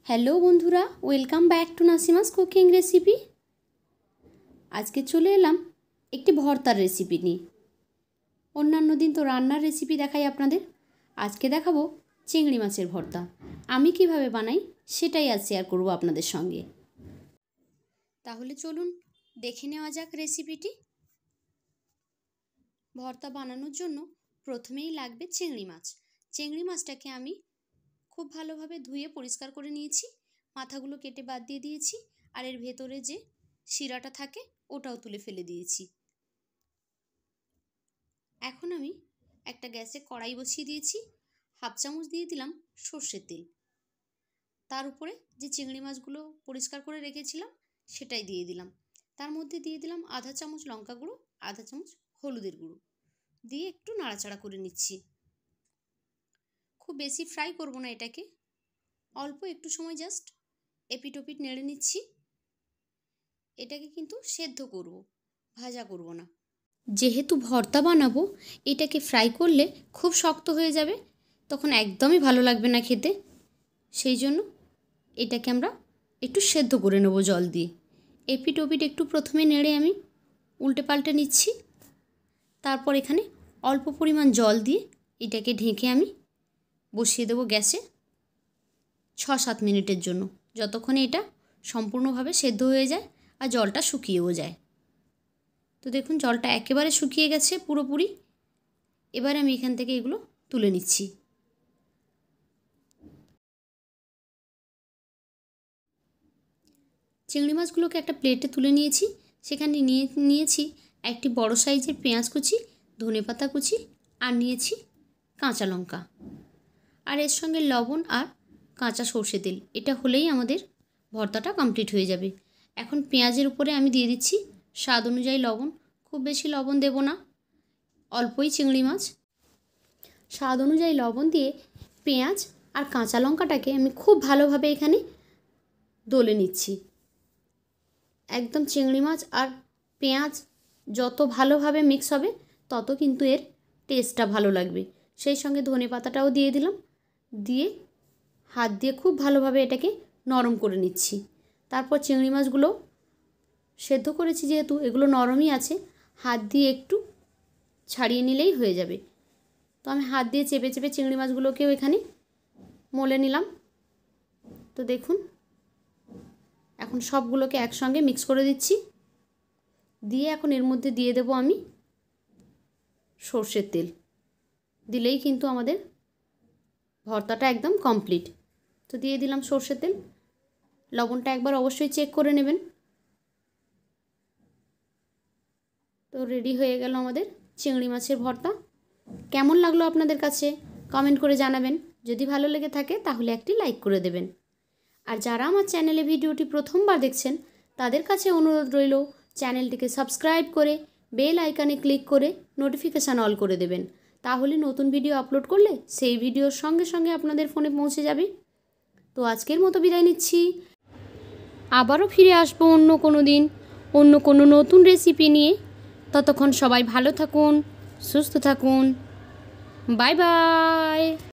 Hello বন্ধুরা, welcome back to Nasima's cooking recipe. আজকে চলে এলাম একটি ভর্তার রেসিপি নিয়ে। অন্যান্য দিন তো রান্নার রেসিপি দেখাই আপনাদের, আজকে দেখাবো চিংড়ি মাছের ভর্তা। আমি কিভাবে বানাই সেটাই আজ শেয়ার করব আপনাদের সঙ্গে। তাহলে চলুন দেখে নেওয়া যাক রেসিপিটি। ভর্তা বানানোর জন্য প্রথমেই লাগবে চিংড়ি মাছ। চিংড়ি মাছটাকে আমি খুব ভালোভাবে ধুয়ে পরিষ্কার করে নিয়েছি, মাথাগুলো কেটে বাদ দিয়ে দিয়েছি, আর এর ভেতরে যে শিরাটা থাকে ওটাও তুলে ফেলে দিয়েছি। এখন আমি একটা গ্যাসে কড়াই বসিয়ে দিয়েছি, হাফ চামচ দিয়ে দিলাম সর্ষের তেল। তার উপরে যে চিংড়ি মাছগুলো পরিষ্কার করে রেখেছিলাম সেটাই দিয়ে দিলাম। তার মধ্যে দিয়ে দিলাম আধা চামচ লঙ্কা গুঁড়ো, আধা চামচ হলুদের গুঁড়ো দিয়ে একটু নাড়াচাড়া করে নিচ্ছি। খুব বেশি ফ্রাই করব না এটাকে, অল্প একটু সময় জাস্ট এপিট ওপিট নেড়ে নিচ্ছি। এটাকে কিন্তু সেদ্ধ করব, ভাজা করব না। যেহেতু ভর্তা বানাবো, এটাকে ফ্রাই করলে খুব শক্ত হয়ে যাবে, তখন একদমই ভালো লাগবে না খেতে। সেই জন্য এটাকে আমরা একটু সেদ্ধ করে নেব জল দিয়ে। এপিট ওপিট একটু প্রথমে নেড়ে আমি উল্টে পাল্টে নিচ্ছি। তারপর এখানে অল্প পরিমাণ জল দিয়ে এটাকে ঢেকে আমি বসিয়ে দেবো গ্যাসে 6-7 মিনিটের জন্য, যতক্ষণে এটা সম্পূর্ণভাবে সেদ্ধ হয়ে যায় আর জলটা শুকিয়েও যায়। তো দেখুন জলটা একেবারে শুকিয়ে গেছে পুরোপুরি। এবার আমি এখান থেকে এগুলো তুলে নিচ্ছি। চিংড়ি মাছগুলোকে একটা প্লেটে তুলে নিয়েছি। সেখানে নিয়েছি একটি বড় সাইজের পেঁয়াজ কুচি, ধনেপাতা কুচি, আর নিয়েছি কাঁচা লঙ্কা, আর এর সঙ্গে লবণ আর কাঁচা সর্ষে তেল। এটা হলেই আমাদের ভর্তাটা কমপ্লিট হয়ে যাবে। এখন পেঁয়াজের উপরে আমি দিয়ে দিচ্ছি স্বাদ অনুযায়ী লবণ। খুব বেশি লবণ দেব না, অল্পই চিংড়ি মাছ। স্বাদ অনুযায়ী লবণ দিয়ে পেঁয়াজ আর কাঁচা লঙ্কাটাকে আমি খুব ভালোভাবে এখানে দলে নিচ্ছি। একদম চিংড়ি মাছ আর পেঁয়াজ যত ভালোভাবে মিক্স হবে তত কিন্তু এর টেস্টটা ভালো লাগবে। সেই সঙ্গে ধনে পাতাটাও দিয়ে দিলাম, দিয়ে হাত দিয়ে খুব ভালোভাবে এটাকে নরম করে নিচ্ছি। তারপর চিংড়ি মাছগুলো সেদ্ধ করেছি যেহেতু এগুলো নরমই আছে, হাত দিয়ে একটু ছাড়িয়ে নিলেই হয়ে যাবে। তো আমি হাত দিয়ে চেপে চেপে চিংড়ি মাছগুলোকেও এখানে মলে নিলাম। তো দেখুন এখন সবগুলোকে একসঙ্গে মিক্স করে দিচ্ছি। দিয়ে এখন এর মধ্যে দিয়ে দেব আমি সর্ষের তেল। দিলেই কিন্তু আমাদের ভর্তাটা একদম কমপ্লিট। তো দিয়ে দিলাম সর্ষের তেল। লবণটা একবার অবশ্যই চেক করে নেবেন। তো রেডি হয়ে গেল আমাদের চিংড়ি মাছের ভর্তা। কেমন লাগলো আপনাদের কাছে কমেন্ট করে জানাবেন। যদি ভালো লেগে থাকে তাহলে একটি লাইক করে দেবেন। আর যারা আমার চ্যানেলে ভিডিওটি প্রথমবার দেখছেন তাদের কাছে অনুরোধ রইল চ্যানেলটিকে সাবস্ক্রাইব করে বেল আইকনে ক্লিক করে নোটিফিকেশান অল করে দেবেন। তাহলে নতুন ভিডিও আপলোড করলে সেই ভিডিওর সঙ্গে সঙ্গে আপনাদের ফোনে পৌঁছে যাবে। তো আজকের মতো বিদায় নিচ্ছি। আবারও ফিরে আসবো অন্য কোনো দিন অন্য কোনো নতুন রেসিপি নিয়ে। ততক্ষণ সবাই ভালো থাকুন, সুস্থ থাকুন। Bye by.